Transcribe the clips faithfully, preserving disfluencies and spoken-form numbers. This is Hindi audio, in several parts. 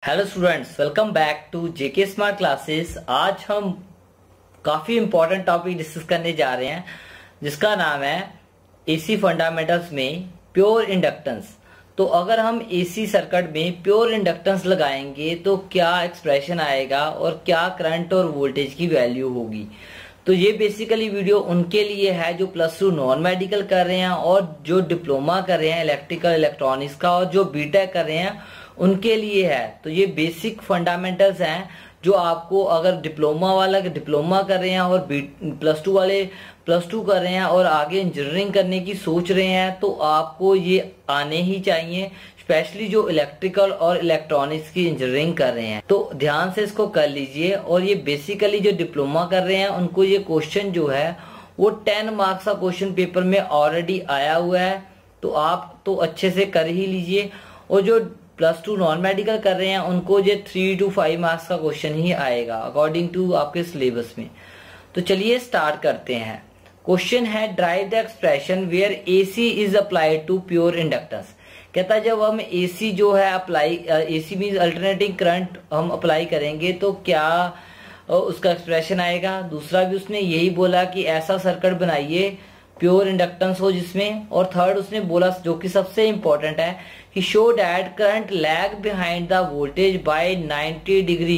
Hello students, welcome back to JK smart classes. आज हम काफी इंपॉर्टेंट टॉपिक डिस्कस करने जा रहे हैं जिसका नाम है एसी फंडामेंटल्स में प्योर इंडक्टेंस। तो अगर हम एसी सर्किट में प्योर इंडक्टेंस लगाएंगे तो क्या एक्सप्रेशन आएगा और क्या करंट और वोल्टेज की वैल्यू होगी। तो ये बेसिकली वीडियो उनके लिए है जो प्लस टू नॉन मेडिकल कर रहे हैं और जो डिप्लोमा कर रहे हैं इलेक्ट्रिकल इलेक्ट्रॉनिक्स का और जो बीटेक कर रहे हैं उनके लिए है। तो ये बेसिक फंडामेंटल्स हैं जो आपको अगर डिप्लोमा वाला डिप्लोमा कर रहे हैं और प्लस टू वाले प्लस टू कर रहे हैं और आगे इंजीनियरिंग करने की सोच रहे हैं तो आपको ये आने ही चाहिए, स्पेशली जो इलेक्ट्रिकल और इलेक्ट्रॉनिक्स की इंजीनियरिंग कर रहे हैं। तो ध्यान से इसको कर लीजिए। और ये बेसिकली जो डिप्लोमा कर रहे हैं उनको ये क्वेश्चन जो है वो टेन मार्क्स का क्वेश्चन पेपर में ऑलरेडी आया हुआ है, तो आप तो अच्छे से कर ही लीजिए। और जो प्लस टू नॉन मेडिकल कर रहे हैं उनको ये थ्री टू फाइव मार्क्स का क्वेश्चन ही आएगा अकॉर्डिंग टू आपके सिलेबस में। तो चलिए स्टार्ट करते हैं। क्वेश्चन है derive the expression where AC is applied to pure inductance. कहता है जब हम एसी जो है apply AC means alternating current हम अप्लाई करेंगे तो क्या उसका एक्सप्रेशन आएगा। दूसरा भी उसने यही बोला कि ऐसा सर्किट बनाइए प्योर इंडक्टेंस हो जिसमें। और थर्ड उसने बोला जो कि सबसे इंपॉर्टेंट है कि show that current lag behind the voltage by ninety degree.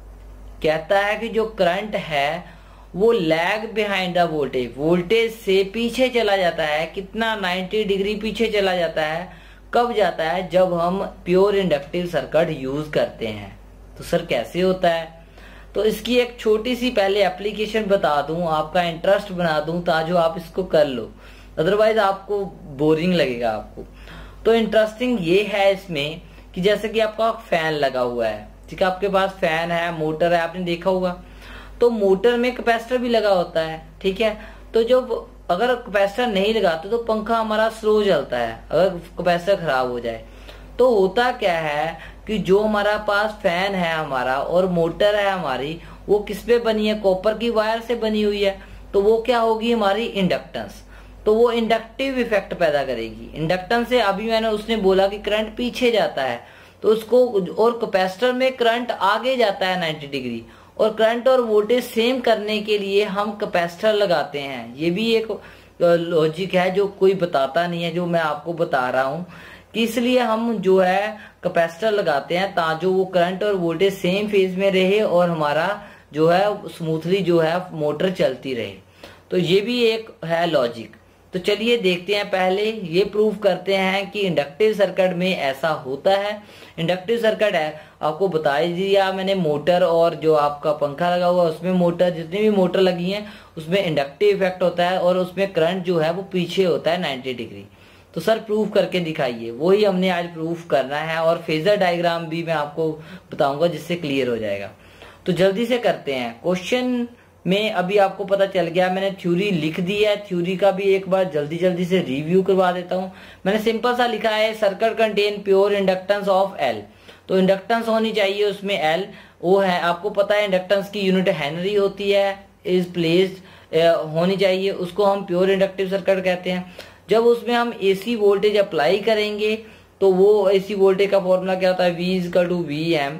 कहता है कि जो करंट है वो lag behind the voltage, voltage से पीछे चला जाता है। कितना? नाइंटी डिग्री पीछे चला जाता है। कब जाता है? जब हम प्योर इंडक्टिव सर्किट यूज करते हैं। तो सर कैसे होता है? तो इसकी एक छोटी सी पहले एप्लीकेशन बता दूं, आपका इंटरेस्ट बना दूं ताकि आप इसको कर लो, अदरवाइज आपको बोरिंग लगेगा आपको। तो इंटरेस्टिंग ये है इसमें कि जैसे कि आपका फैन लगा हुआ है, ठीक है, आपके पास फैन है, मोटर है, आपने देखा होगा। तो मोटर में कैपेसिटर भी लगा होता है, ठीक है। तो जब अगर कैपेसिटर नहीं लगाते तो पंखा हमारा स्लो चलता है अगर कैपेसिटर खराब हो जाए। तो होता क्या है कि जो हमारा पास फैन है हमारा और मोटर है हमारी वो किस पे बनी है? कॉपर की वायर से बनी हुई है। तो वो क्या होगी? हमारी इंडक्टेंस। तो वो इंडक्टिव इफेक्ट पैदा करेगी। इंडक्टेंस से अभी मैंने उसने बोला कि करंट पीछे जाता है तो उसको, और कैपेसिटर में करंट आगे जाता है नाइंटी डिग्री। और करंट और वोल्टेज सेम करने के लिए हम कैपेसिटर लगाते हैं। ये भी एक लॉजिक है जो कोई बताता नहीं है, जो मैं आपको बता रहा हूँ कि इसलिए हम जो है कैपेसिटर लगाते हैं ताकि जो वो करंट और वोल्टेज सेम फेज में रहे और हमारा जो है स्मूथली जो है मोटर चलती रहे। तो ये भी एक है लॉजिक। तो चलिए देखते हैं, पहले ये प्रूव करते हैं कि इंडक्टिव सर्किट में ऐसा होता है। इंडक्टिव सर्किट है आपको बता दिया मैंने, मोटर और जो आपका पंखा लगा हुआ है उसमें मोटर, जितनी भी मोटर लगी हैं उसमें इंडक्टिव इफेक्ट होता है और उसमें करंट जो है वो पीछे होता है नाइंटी डिग्री। तो सर प्रूव करके दिखाइए, वही हमने आज प्रूफ करना है। और फेजर डायग्राम भी मैं आपको बताऊंगा जिससे क्लियर हो जाएगा। तो जल्दी से करते हैं। क्वेश्चन में अभी आपको पता चल गया, मैंने थ्योरी लिख दी है। थ्योरी का भी एक बार जल्दी जल्दी से रिव्यू करवा देता हूं। मैंने सिंपल सा लिखा है circuit contain pure inductance of L. तो इंडक्टेंस होनी चाहिए उसमें एल। वो है आपको पता है इंडक्टेंस की यूनिट हेनरी होती है, इज प्लेस्ड होनी चाहिए, उसको हम प्योर इंडक्टिव सर्किट कहते हैं। जब उसमें हम एसी वोल्टेज अप्लाई करेंगे तो वो एसी वोल्टेज का फॉर्मूला क्या होता है? V is equal to V M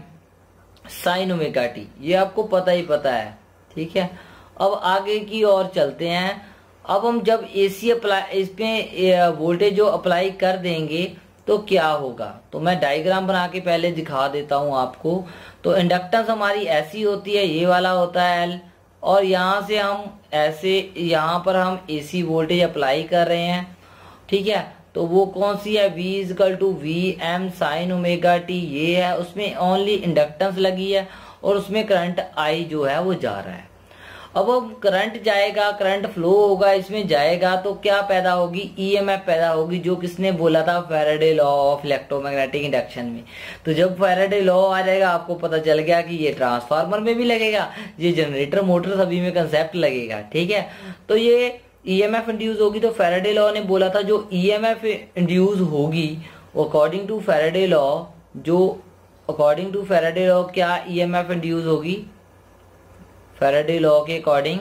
sine omega T. ये आपको पता ही पता है, ठीक है। अब आगे की ओर चलते हैं। अब हम जब एसी अप्लाई इसमें वोल्टेज जो अप्लाई कर देंगे तो क्या होगा? तो मैं डायग्राम बना के पहले दिखा देता हूं आपको। तो इंडक्टेंस हमारी ऐसी होती है, ये वाला होता है एल, और यहाँ से हम ऐसे यहाँ पर हम एसी वोल्टेज अप्लाई कर रहे हैं, ठीक है। तो वो कौन सी है? V is equal to V M sine omega T. ये है, उसमें ओनली इंडक्टेंस लगी है और उसमें करंट आई जो है वो जा रहा है। अब अब करंट जाएगा, करंट फ्लो होगा, इसमें जाएगा तो क्या पैदा होगी? ईएमएफ पैदा होगी, जो किसने बोला था? Faraday law of electromagnetic induction में। तो जब फैराडे लॉ आ जाएगा आपको पता चल गया कि ये ट्रांसफार्मर में भी लगेगा, ये जनरेटर मोटर सभी में कंसेप्ट लगेगा, ठीक है। तो ये ईएमएफ इंड्यूस होगी। तो फैराडे लॉ ने बोला था जो ईएमएफ इंड्यूस होगी अकॉर्डिंग टू फैराडे लॉ, जो अकॉर्डिंग टू फैराडे लॉ क्या ईएमएफ इंड्यूस होगी? फैराडे लॉ के अकॉर्डिंग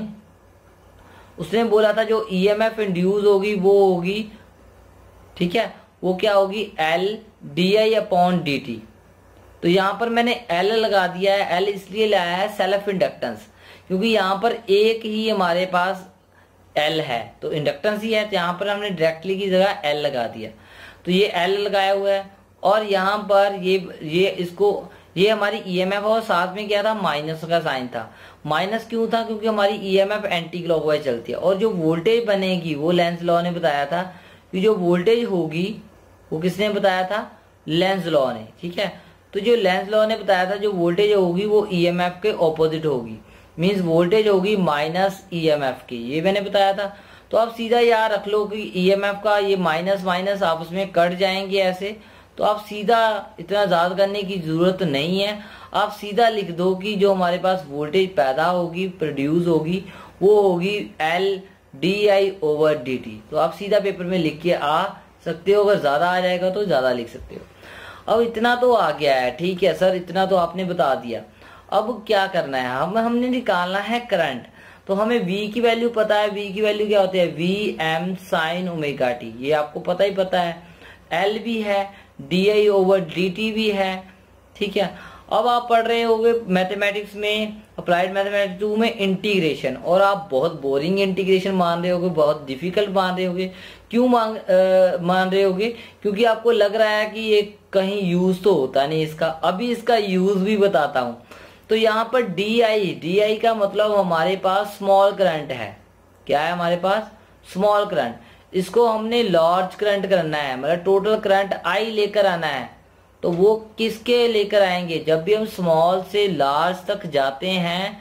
उसने बोला था जो ईएमएफ इंड्यूस होगी वो होगी, ठीक है, वो क्या होगी? L D I upon D T. तो यहाँ पर मैंने एल लगा दिया है। एल इसलिए लाया है सेल्फ इंडक्टेंस, क्योंकि यहाँ पर एक ही हमारे पास एल है तो इंडक्टेंस ही है, तो यहाँ पर हमने डायरेक्टली की जगह एल लगा दिया। तो ये एल लगाया हुआ है और यहाँ पर ये ये इसको ये हमारी ईएमएफ और साथ में क्या था, माइनस का साइन था। माइनस क्यों था, क्योंकि हमारी ईएमएफ एंटी क्लॉकवाइज चलती है और जो वोल्टेज बनेगी वो लेंस लॉ ने बताया था कि जो वोल्टेज होगी वो किसने बताया था, लेंस लॉ ने। ठीक है, तो जो लेंस लॉ ने बताया था जो वोल्टेज होगी वो ईएमएफ के ऑपोजिट होगी, मींस वोल्टेज होगी माइनस ईएमएफ की, ये मैंने बताया था। तो आप सीधा याद रख लो कि ईएमएफ का ये माइनस माइनस आपस में कट जाएंगे ऐसे, तो आप सीधा इतना ज्यादा करने की जरूरत नहीं है। आप सीधा लिख दो कि जो हमारे पास वोल्टेज पैदा होगी, प्रोड्यूस होगी, वो होगी L D I over D T. तो आप सीधा पेपर में लिख के आ सकते हो, अगर ज्यादा आ जाएगा तो ज्यादा लिख सकते हो। अब इतना तो आ गया है, ठीक है सर, इतना तो आपने बता दिया। अब क्या करना है, हम हमने निकालना है करंट। तो हमें V की वैल्यू पता है, V की वैल्यू क्या होती है, V M sine omega T, ये आपको पता ही पता है। L भी है, D I over D T भी है। ठीक है, अब आप पढ़ रहे होगे मैथमेटिक्स में, अप्लाइड मैथमेटिक्स टू में इंटीग्रेशन, और आप बहुत बोरिंग इंटीग्रेशन मान रहे होगे, बहुत डिफिकल्ट मान रहे होगे। क्यों मांग आ, मान रहे होगे, क्योंकि आपको लग रहा है कि ये कहीं यूज तो होता नहीं इसका। अभी इसका यूज भी बताता हूं। तो यहाँ पर डी आई, डी आई का मतलब हमारे पास स्मॉल करंट है। क्या है हमारे पास, स्मॉल करंट। इसको हमने लार्ज करंट करना है, मतलब टोटल करंट आई लेकर आना है। तो वो किसके लेकर आएंगे, जब भी हम स्मॉल से लार्ज तक जाते हैं,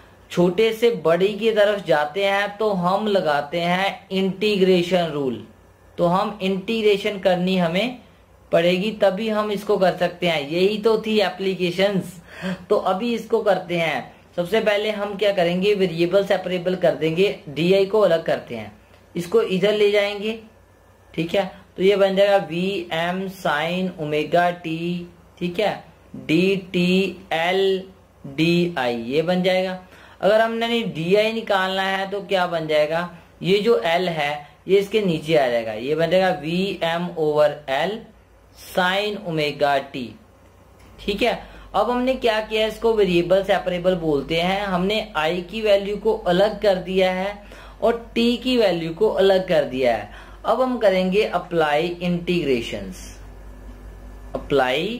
छोटे से बड़ी की तरफ जाते हैं, तो हम लगाते हैं इंटीग्रेशन रूल। तो हम इंटीग्रेशन करनी हमें पड़ेगी, तभी हम इसको कर सकते हैं। यही तो थी एप्लीकेशंस। तो अभी इसको करते हैं। सबसे पहले हम क्या करेंगे, वेरिएबल सेपरेबल कर देंगे, डी आई को अलग करते हैं, इसको इधर ले जाएंगे। ठीक है, तो ये बन जाएगा V M sine omega T, ठीक है, D T L D I, ये बन जाएगा। अगर हमने डी आई निकालना है तो क्या बन जाएगा, ये जो एल है ये इसके नीचे आ जाएगा, ये बन जाएगा V M over L sine omega T. ठीक है, अब हमने क्या किया, इसको वेरिएबल सेपरेबल बोलते हैं। हमने आई की वैल्यू को अलग कर दिया है और टी की वैल्यू को अलग कर दिया है। अब हम करेंगे अप्लाई इंटीग्रेशंस, अप्लाई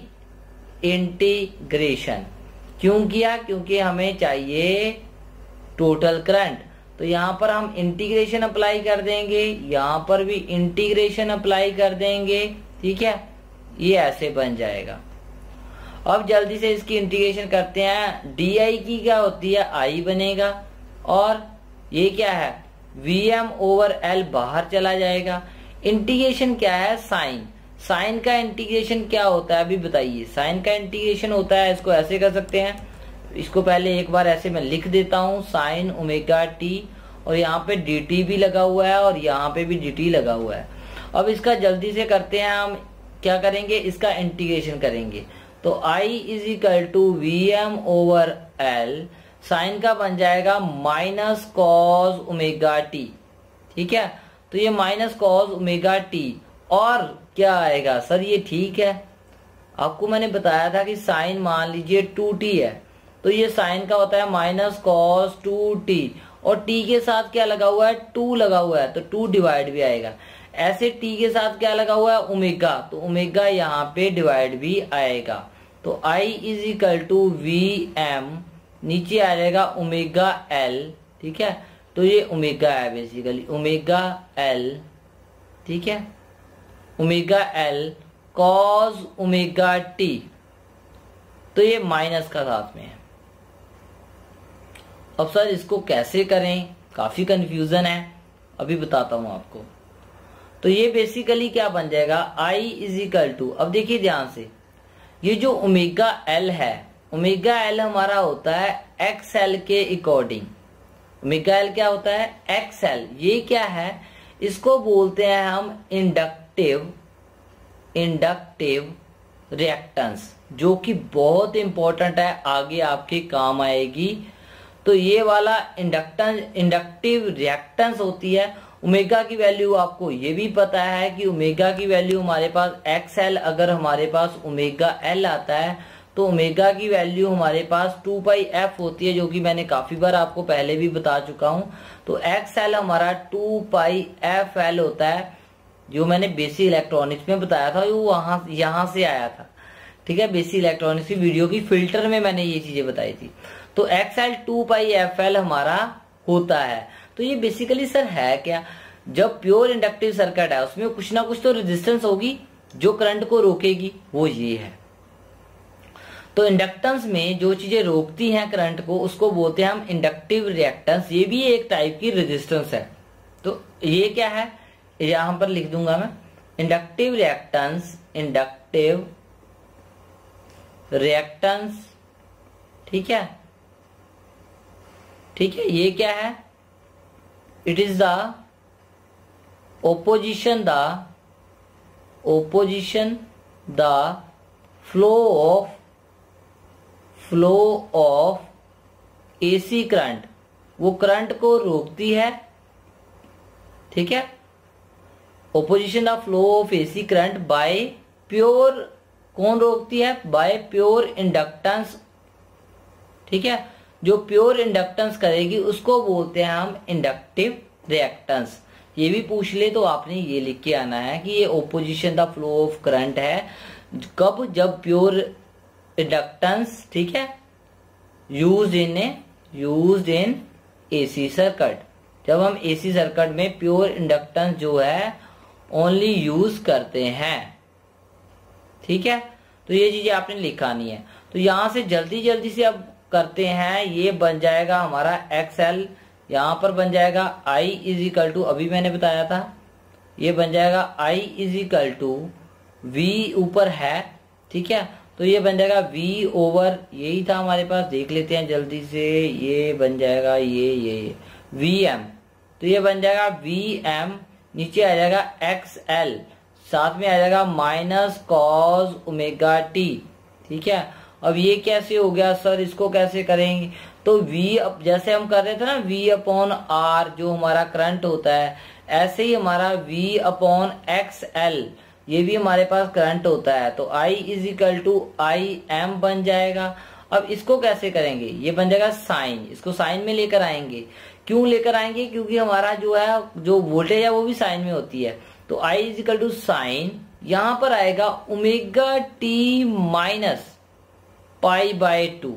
इंटीग्रेशन। क्यों किया, क्योंकि हमें चाहिए टोटल करंट। तो यहां पर हम इंटीग्रेशन अप्लाई कर देंगे, यहां पर भी इंटीग्रेशन अप्लाई कर देंगे। ठीक है, ये ऐसे बन जाएगा। अब जल्दी से इसकी इंटीग्रेशन करते हैं। डी आई की क्या होती है, आई बनेगा, और ये क्या है, वी एम ओवर एल बाहर चला जाएगा। इंटीग्रेशन क्या है, साइन। साइन का इंटीग्रेशन क्या होता है, अभी बताइए। साइन का इंटीग्रेशन होता है, इसको ऐसे कर सकते हैं, इसको पहले एक बार ऐसे मैं लिख देता हूं, साइन ओमेगा टी, और यहाँ पे डी टी भी लगा हुआ है और यहाँ पे भी डी टी लगा हुआ है। अब इसका जल्दी से करते हैं, हम क्या करेंगे, इसका इंटीग्रेशन करेंगे। तो I is equal to V M over L, sine का बन जाएगा माइनस कॉस ओमेगा टी। ठीक है, तो ये माइनस कॉस ओमेगा टी, और क्या आएगा सर, ये ठीक है। आपको मैंने बताया था कि साइन मान लीजिए टू टी है, तो ये साइन का होता है माइनस कॉस टू टी, और टी के साथ क्या लगा हुआ है, टू लगा हुआ है, तो टू डिवाइड भी आएगा। ऐसे टी के साथ क्या लगा हुआ है, ओमेगा, तो ओमेगा यहाँ पे डिवाइड भी आएगा। तो I is equal to V M, नीचे आ जाएगा ओमेगा एल। ठीक है, तो ये ओमेगा है बेसिकली, ओमेगा एल। ठीक है, omega L cos omega T, तो ये माइनस का साथ में है। अब सर इसको कैसे करें, काफी कंफ्यूजन है, अभी बताता हूं आपको। तो ये बेसिकली क्या बन जाएगा, I इज इक्वल टू, अब देखिए ध्यान से, ये जो ओमेगा एल है, ओमेगा एल हमारा होता है एक्स एल के अकॉर्डिंग। ओमेगा एल क्या होता है, एक्स एल। ये क्या है, इसको बोलते हैं हम इंडक्टिव इंडक्टिव रिएक्टेंस, जो कि बहुत इंपॉर्टेंट है, आगे आपके काम आएगी। तो ये वाला इंडक्टेंस इंडक्टिव रिएक्टेंस होती है। ओमेगा की वैल्यू आपको ये भी पता है कि ओमेगा की वैल्यू हमारे पास एक्स एल, अगर हमारे पास ओमेगा एल आता है तो ओमेगा की वैल्यू हमारे पास टू पाई एफ होती है, जो कि मैंने काफी बार आपको पहले भी बता चुका हूं। तो एक्स एल हमारा टू पाई एफ एल होता है, जो मैंने बेसिक इलेक्ट्रॉनिक्स में बताया था, वो वहां यहां से आया था। ठीक है, बेसिक इलेक्ट्रॉनिक्स की वीडियो की फिल्टर में मैंने ये चीजें बताई थी। तो X L two pi F L हमारा होता है। तो ये बेसिकली सर है क्या? जब प्योर इंडक्टिव सर्किट है उसमें कुछ ना कुछ तो रेजिस्टेंस होगी जो करंट को रोकेगी, वो ये है। तो इंडक्टेंस में जो चीजें रोकती हैं करंट को, उसको बोलते हैं हम इंडक्टिव रिएक्टेंस। ये भी एक टाइप की रेजिस्टेंस है। तो ये क्या है, यहां पर लिख दूंगा मैं, इंडक्टिव रिएक्टेंस, इंडक्टिव रिएक्टेंस। ठीक है, ठीक है, ये क्या है? It is the opposition the opposition the flow of flow of A C current, वो करंट को रोकती है। ठीक है, opposition the flow of A C current by pure, कौन रोकती है? By pure inductance. ठीक है, जो प्योर इंडक्टेंस करेगी उसको बोलते हैं हम इंडक्टिव रिएक्टेंस। ये भी पूछ ले तो आपने ये लिख के आना है कि ये opposition the flow of current है। कब? जब प्योर इंडक्टेंस, ठीक है, used in used in AC circuit. जब हम एसी सर्किट में प्योर इंडक्टेंस जो है ओनली यूज करते हैं। ठीक है, तो ये चीजें आपने लिखानी है। तो यहां से जल्दी जल्दी से अब करते हैं। ये बन जाएगा हमारा एक्सएल, यहां पर बन जाएगा I इज इक्वल टू, अभी मैंने बताया था, ये बन जाएगा I is equal to V ऊपर है। ठीक है, तो ये बन जाएगा V ओवर, यही था हमारे पास, देख लेते हैं जल्दी से। ये बन जाएगा ये ये वी एम, तो ये बन जाएगा वी एम, नीचे आ जाएगा एक्स एल, साथ में आ जाएगा माइनस कॉस ओमेगा टी। ठीक है, अब ये कैसे हो गया सर, इसको कैसे करेंगे? तो V, अब जैसे हम कर रहे थे ना V अपॉन आर जो हमारा करंट होता है, ऐसे ही हमारा V अपॉन एक्स एल ये भी हमारे पास करंट होता है। तो I is equal to I M बन जाएगा। अब इसको कैसे करेंगे? ये बन जाएगा साइन, इसको साइन में लेकर आएंगे। क्यों लेकर आएंगे? क्योंकि हमारा जो है जो वोल्टेज है वो भी साइन में होती है। तो I is equal to sine, यहां पर आएगा omega T minus pi by two.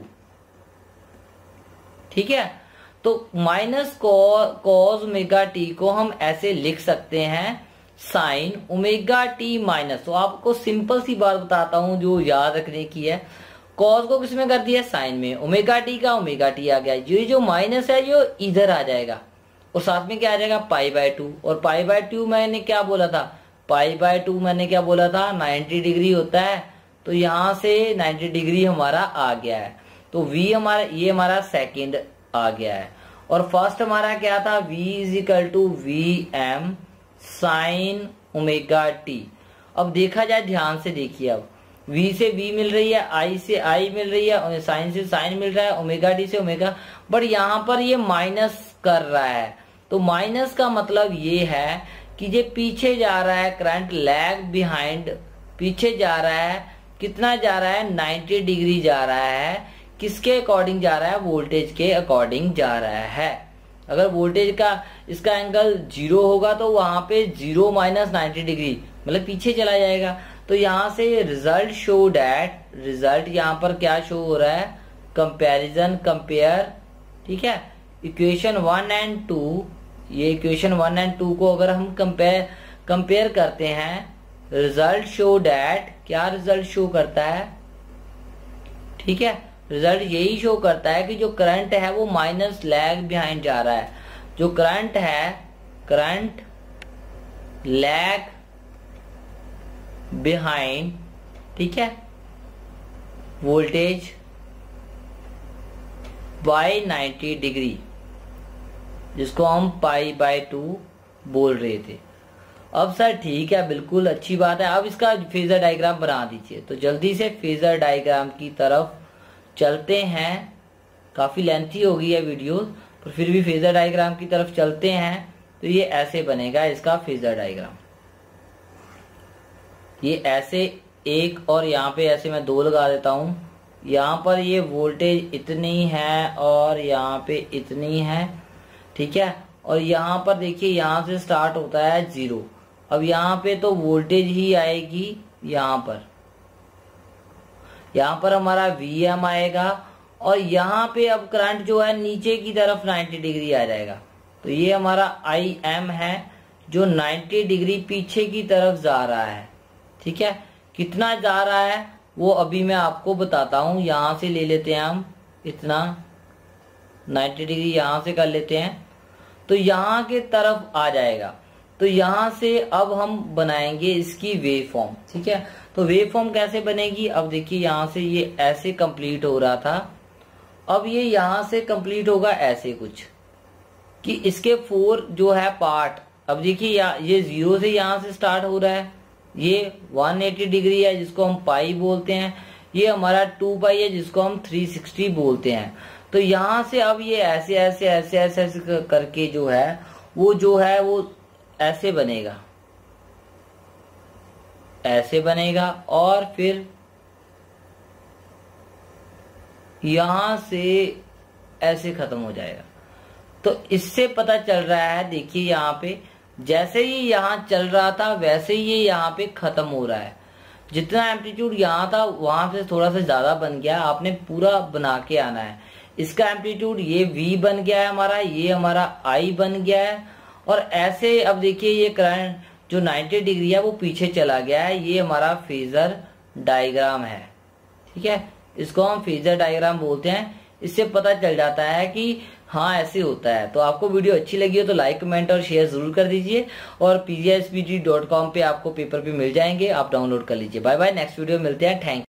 ठीक है, तो माइनस कॉस ओमेगा टी को हम ऐसे लिख सकते हैं साइन ओमेगा टी माइनस। तो आपको सिंपल सी बात बताता हूं जो याद रखने की है। कॉस को किसमें कर दिया? साइन में। ओमेगा टी का ओमेगा टी आ गया, ये जो माइनस है जो इधर आ जाएगा, और साथ में क्या आ जाएगा? Pi by two. और पाई बाय टू मैंने क्या बोला था? पाई बाय टू मैंने क्या बोला था? नाइन्टी डिग्री होता है। तो यहां से नाइन्टी डिग्री हमारा आ गया है। तो V हमारा, ये हमारा सेकंड आ गया है। और फर्स्ट हमारा क्या था? V is equal to V M sine omega T. अब देखा जाए, ध्यान से देखिए, अब V से V मिल रही है, I से I मिल रही है, साइन से साइन मिल रहा है, ओमेगा टी से ओमेगा, बट यहाँ पर ये माइनस कर रहा है। तो माइनस का मतलब ये है कि ये पीछे जा रहा है, करंट लैग बिहाइंड पीछे जा रहा है। कितना जा रहा है? नाइन्टी डिग्री जा रहा है। किसके अकॉर्डिंग जा रहा है? वोल्टेज के अकॉर्डिंग जा रहा है। अगर वोल्टेज का इसका एंगल जीरो होगा तो वहां पे जीरो माइनस नाइन्टी डिग्री मतलब पीछे चला जाएगा। तो यहां से रिजल्ट शो डैट, रिजल्ट यहाँ पर क्या शो हो रहा है? Comparison, compare. ठीक है, इक्वेशन वन एंड टू, ये इक्वेशन वन एंड टू को अगर हम कंपेयर कंपेयर करते हैं, रिजल्ट शो डैट, क्या रिजल्ट शो करता है? ठीक है, रिजल्ट यही शो करता है कि जो करंट है वो माइनस लैग बिहाइंड जा रहा है। जो करंट है, करंट लैग बिहाइंड, ठीक है, वोल्टेज बाय नाइन्टी डिग्री, जिसको हम पाई बाय टू बोल रहे थे। अब सर ठीक है, बिल्कुल अच्छी बात है। अब इसका फेजर डायग्राम बना दीजिए। तो जल्दी से फेजर डायग्राम की तरफ चलते हैं। काफी लेंथी हो गई है वीडियो, पर फिर भी फेजर डायग्राम की तरफ चलते हैं। तो ये ऐसे बनेगा इसका फेजर डायग्राम, ये ऐसे एक, और यहाँ पे ऐसे मैं दो लगा देता हूं। यहाँ पर ये वोल्टेज इतनी है और यहाँ पे इतनी है, ठीक है। और यहाँ पर देखिए यहाँ से स्टार्ट होता है जीरो। अब यहाँ पे तो वोल्टेज ही आएगी, यहाँ पर यहाँ पर हमारा वी एम आएगा और यहाँ पे अब करंट जो है नीचे की तरफ नाइन्टी डिग्री आ जाएगा। तो ये हमारा आई एम है जो नाइन्टी डिग्री पीछे की तरफ जा रहा है, ठीक है। कितना जा रहा है वो अभी मैं आपको बताता हूं। यहां से ले लेते हैं हम इतना, नाइन्टी डिग्री यहां से कर लेते हैं तो यहां के तरफ आ जाएगा। तो यहां से अब हम बनाएंगे इसकी वेव फॉर्म, ठीक है। तो वेव फॉर्म कैसे बनेगी, अब देखिए यहां से ये ऐसे कंप्लीट हो रहा था, अब ये यहां से कंप्लीट होगा ऐसे कुछ, कि इसके फोर जो है पार्ट, अब देखिए ये जीरो से यहां से स्टार्ट हो रहा है, ये एक सौ अस्सी डिग्री है जिसको हम पाई बोलते हैं, ये हमारा टू पाई है जिसको हम तीन सौ साठ बोलते हैं। तो यहां से अब ये ऐसे ऐसे ऐसे ऐसे ऐसे करके जो है वो जो है वो ऐसे बनेगा, ऐसे बनेगा और फिर यहां से ऐसे खत्म हो जाएगा। तो इससे पता चल रहा है, देखिए यहाँ पे जैसे ही यहाँ चल रहा था वैसे ही ये यहाँ पे खत्म हो रहा है। जितना एम्पलीट्यूड यहाँ था वहां से थोड़ा सा ज्यादा बन गया, आपने पूरा बना के आना है। इसका एम्पलीट्यूड ये V बन गया है हमारा, ये हमारा I बन गया है और ऐसे अब देखिए ये करंट जो नब्बे डिग्री है वो पीछे चला गया है। ये हमारा फेजर डायग्राम है, ठीक है। इसको हम फेजर डायग्राम बोलते हैं। इससे पता चल जाता है कि हाँ ऐसे होता है। तो आपको वीडियो अच्छी लगी हो तो लाइक कमेंट और शेयर जरूर कर दीजिए और P G S P T dot com पे आपको पेपर भी मिल जाएंगे, आप डाउनलोड कर लीजिए। बाय बाय, नेक्स्ट वीडियो मिलते हैं। थैंक